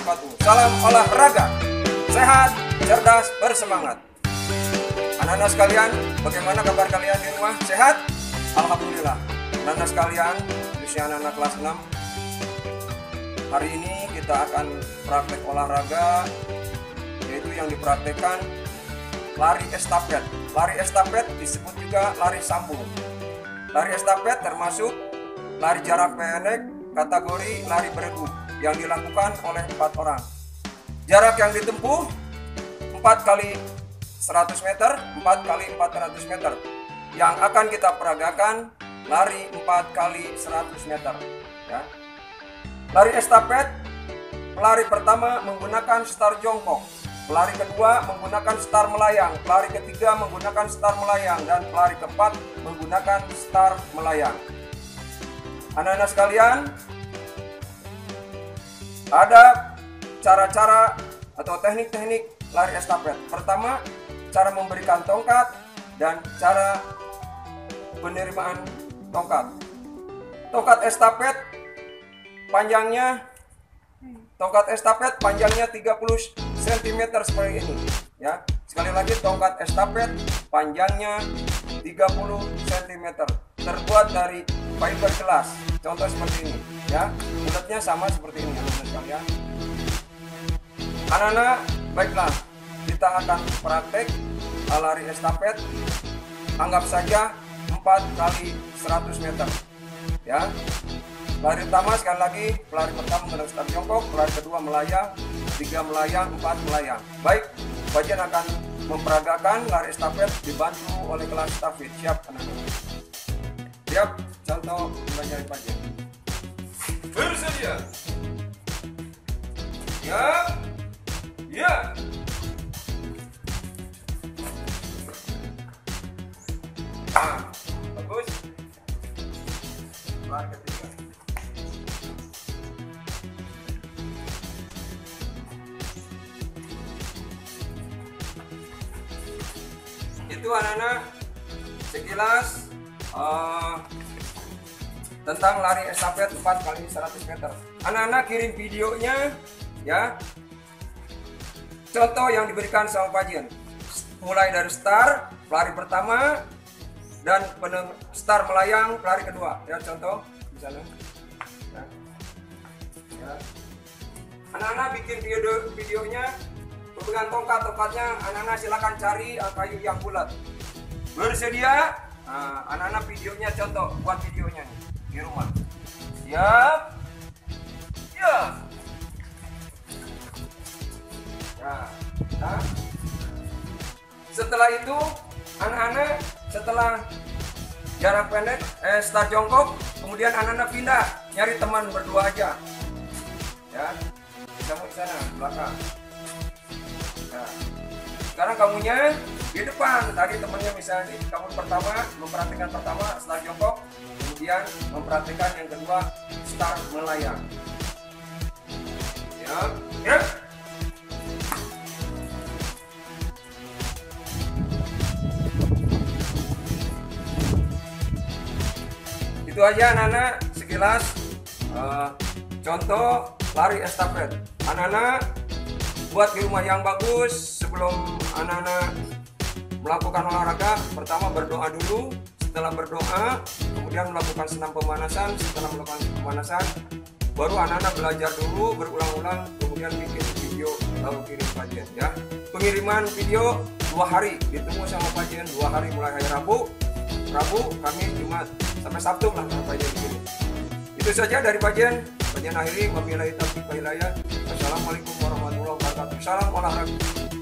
wabarakatuh. Salam olahraga, sehat, cerdas, bersemangat. Anak-anak sekalian, bagaimana kabar kalian di rumah? Sehat? Alhamdulillah. Anak-anak sekalian, usia anak-anak kelas 6, hari ini kita akan praktek olahraga, yaitu yang dipraktekkan lari estafet. Lari estafet disebut juga lari sambung. Lari estafet termasuk lari jarak pendek kategori lari beregu yang dilakukan oleh 4 orang. Jarak yang ditempuh 4 kali 100 meter, 4 kali 400 meter. Yang akan kita peragakan lari 4 kali 100 meter. Ya. Lari estafet, pelari pertama menggunakan start jongkok, pelari kedua menggunakan start melayang, pelari ketiga menggunakan start melayang, dan pelari keempat menggunakan start melayang. Anak-anak sekalian, ada cara-cara atau teknik-teknik lari estafet. Pertama, cara memberikan tongkat dan cara penerimaan tongkat. Tongkat estafet panjangnya 30 cm seperti ini, ya. Sekali lagi, tongkat estafet panjangnya 30 cm, terbuat dari fiber gelas. Contoh seperti ini, ya. Bulatnya sama seperti ini, anak-anak sekalian. Anak-anak, baiklah, kita akan praktek lari estafet. Anggap saja 4 kali 100 meter, ya. Pelari pertama, sekali lagi, pelari pertama menggunakan start jongkok, pelari kedua melayang, 3 melayang, 4 melayang. Baik, Bajen akan memperagakan lari estafet dibantu oleh kelas estafet. Siap, anak-anak? Siap, contoh mulai dari Bajen. Bersedia. Ya. Ya. Bagus. Pelari ketiga. Itu anak-anak sekilas tentang lari estafet 4 kali 100 meter. Anak-anak kirim videonya, ya. Contoh yang diberikan sama Bajen, mulai dari start pelari pertama dan start melayang pelari kedua, ya. Contoh di sana, ya. Ya. Anak-anak bikin videonya, pegang tongkatnya, anak-anak silakan cari kayu yang bulat. Bersedia? Nah, anak-anak videonya, contoh buat videonya nih di rumah. Siap? Ya. Ya. Nah. Setelah itu, anak-anak setelah jarak pendek, start jongkok, kemudian anak-anak pindah, nyari teman berdua aja. Ya. Kamu di sana belakang. Nah, sekarang kamunya di depan. Tadi temennya misalnya kamu pertama memperhatikan pertama start jongkok, kemudian memperhatikan yang kedua start melayang. Ya, ya. Itu aja anak-anak sekilas contoh lari estafet. Anak-anak buat di rumah yang bagus. Sebelum anak-anak melakukan olahraga, pertama berdoa dulu. Setelah berdoa, kemudian melakukan senam pemanasan. Setelah melakukan pemanasan, baru anak-anak belajar dulu berulang-ulang, kemudian bikin video lalu kirim Bajen, ya. Pengiriman video 2 hari, ditunggu sama Bajen 2 hari, mulai hari Rabu, Kamis, Jumat, sampai Sabtu lah Bajen kirim. Itu saja dari Bajen. Bajen akhiri, wabillahi taufiq wal hidayah. Wassalamualaikum warahmatullahi wabarakatuh. Salam olahraga.